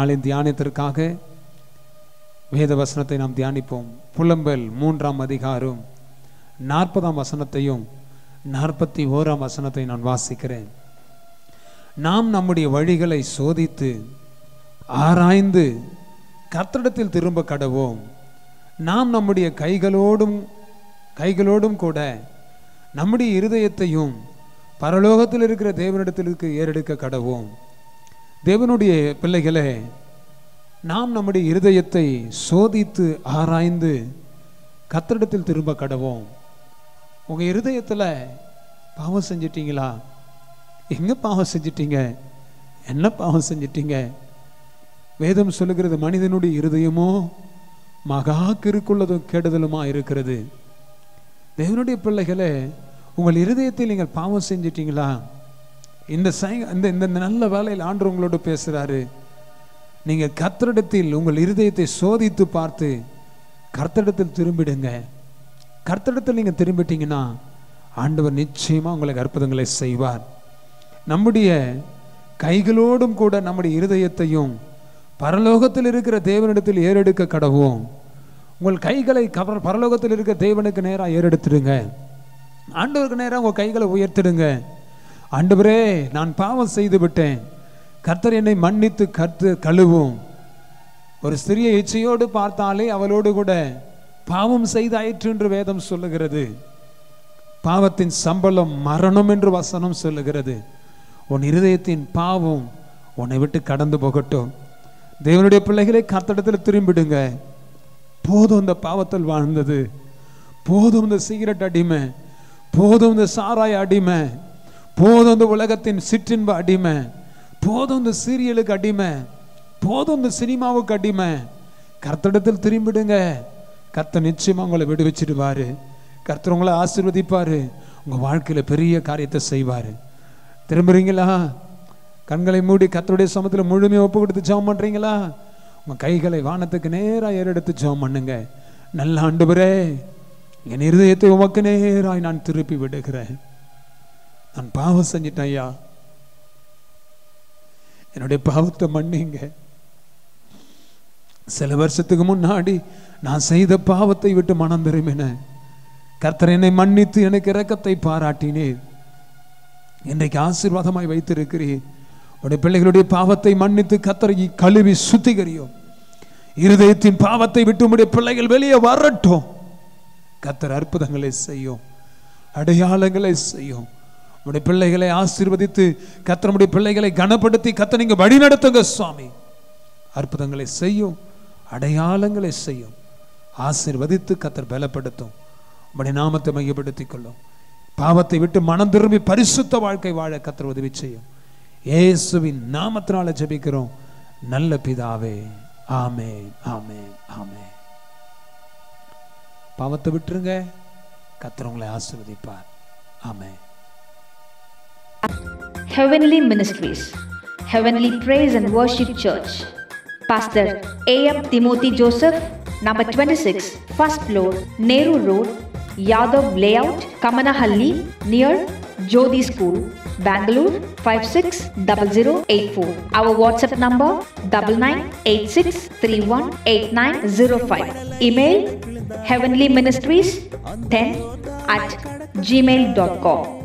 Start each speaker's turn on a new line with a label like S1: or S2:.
S1: நாளின் தியானத்திற்காக வேத வசனத்தை நாம் தியானிப்போம். புலம்பல் 3ஆம் அதிகாரம் 40ஆம் வசனத்தையும் 41ஆம் வசனத்தை நான் வாசிக்கிறேன். நாம் நம்முடைய வழிகளை சோதித்து ஆராய்ந்து கர்த்தரிடத்தில் திரும்ப கடவோம். நாம் நம்முடைய கைகளோடும் கூட நம்முடைய இருதயத்தையும் பரலோகத்தில் இருக்கிற தேவனிடத்திற்கு ஏறெடுக்க கடவோம். தேவனுடைய பிள்ளைகளே, நாம் நம்முடைய இருதயத்தை சோதித்து ஆராய்ந்து கர்த்தரிடத்தில் திரும்ப கடவோம். உங்க இருதயத்தில் பாவம் செஞ்சிட்டீங்களா? எங்க பாவம் செஞ்சிட்டீங்க? என்ன பாவம் செஞ்சிட்டீங்க? வேதம் சொல்லுகிறது, மனிதனுடைய இருதயமோ மகா கிறுக்குள்ளதும் கெடுதலுமா இருக்கிறது. தேவனுடைய பிள்ளைகளே, உங்கள் இருதயத்தில் நீங்கள் பாவம் செஞ்சிட்டீங்களா? இந்த நல்ல வேலையில் ஆண்டவர் உங்களோடு பேசுறாரு. நீங்க கர்த்தரிடத்தில் உங்கள் இருதயத்தை சோதித்து பார்த்து கர்த்தரிடத்தில் திரும்பிடுங்க. கர்த்தரிடத்தில் நீங்க திரும்பிட்டீங்கன்னா ஆண்டவர் நிச்சயமா உங்களுக்கு அற்புதங்களை செய்வார். நம்முடைய கைகளோடும் கூட நம்முடைய இருதயத்தையும் பரலோகத்தில் இருக்கிற தேவனிடத்தில் ஏறெடுக்க கடவோம். உங்கள் கைகளை பரலோகத்தில் இருக்கிற தேவனுக்கு நேராக ஏறெடுத்துடுங்க. ஆண்டவருக்கு நேராக உங்கள் கைகளை உயர்த்திடுங்க. ஆண்டவரே, நான் பாவம் செய்து விட்டேன், கர்த்தர் என்னை மன்னித்து கழுவும். ஒரு சிறிய இச்சையோடு பார்த்தாலே அவளோடு கூட பாவம் செய்தாயிற்று என்று வேதம் சொல்லுகிறது. பாவத்தின் சம்பளம் மரணம் என்று வசனம் சொல்லுகிறது. உன் இருதயத்தின் பாவம் உன்னை விட்டு கடந்து போகட்டும். தேவனுடைய பிள்ளைகளை கர்த்தரிடத்தில் திரும்பிடுங்க. போதும் இந்த பாவத்தில் வாழ்ந்தது, போதும் இந்த சிகரெட் அடிமை, போதும் இந்த சாராய அடிமை, போதும் இந்த உலகத்தின் சிற்றின்ப அடிமை, போதும் இந்த சீரியலுக்கு அடிமை, போதும் இந்த சினிமாவுக்கு அடிமை. கர்த்தரிடத்தில் திரும்பிடுங்க. கர்த்தர் நிச்சயமா உங்களை விடுவிச்சிடுவாரு. கர்த்தர் உங்களை ஆசீர்வதிப்பாரு. உங்க வாழ்க்கையில பெரிய காரியத்தை செய்வாரு. திரும்புறீங்களா? கண்களை மூடி கர்த்தருடைய சமூகத்தில் முழுமையாக ஒப்பு கொடுத்து ஜெபம் பண்றீங்களா? உங்க கைகளை வானத்துக்கு நேராக ஏறெடுத்து ஜெபம் பண்ணுங்க. நல்ல ஆண்டவரே, என் இருதயத்தை உமக்கு நேராய் நான் திருப்பி விடுகிறேன். நான் பாவம் செஞ்சிட்டேன் ஐயா, என்னுடைய பாவத்தை மன்னிங்க. சில வருஷத்துக்கு முன்னாடி நான் செய்த பாவத்தை விட்டு மனம் திரும்பினேன். கர்த்தர் என்னை மன்னித்து எனக்கு இரக்கத்தை பாராட்டினேன். இன்றைக்கு ஆசீர்வாதமாய் வைத்திருக்கிறேன். உடைய பிள்ளைகளுடைய பாவத்தை மன்னித்து கர்த்தரை கழுவி சுத்திகரியும். இருதயத்தின் பாவத்தை விட்டு உடைய பிள்ளைகள் வெளியே வரட்டும். கர்த்தர் அற்புதங்களை செய்யும், அடையாளங்களை செய்யும். உடைய பிள்ளைகளை ஆசீர்வதித்து கர்த்தருடைய பிள்ளைகளை கனப்படுத்தி கர்த்தர் நீங்க வழி நடத்துங்க சுவாமி. அற்புதங்களை செய்யும், அடையாளங்களை செய்யும். ஆசீர்வதித்து கர்த்தர் பலப்படுத்தும். உடைய நாமத்தை மையப்படுத்திக் கொள்ளும். பாவத்தை விட்டு மனம் திரும்பி பரிசுத்த வாழ்க்கை வாழ கர்த்தர் உதவி செய்யும். இயேசுவின் நாமத்தினால ஜெபிக்கிறோம் நல்ல பிதாவே. ஆமென், ஆமென், ஆமென். பாவத்தை விட்டுருங்க, கர்த்தர் உங்களை ஆசீர்வதிப்பார். ஆமென்.
S2: Heavenly Ministries, Heavenly Praise and Worship Church, Pastor A.M. Timothy Joseph, number 26, first floor, Nehru Road, Yadav Layout, Kamanahalli, near Jodi School, Bangalore 560084. Our WhatsApp number 9986318905. Email heavenlyministries10@gmail.com.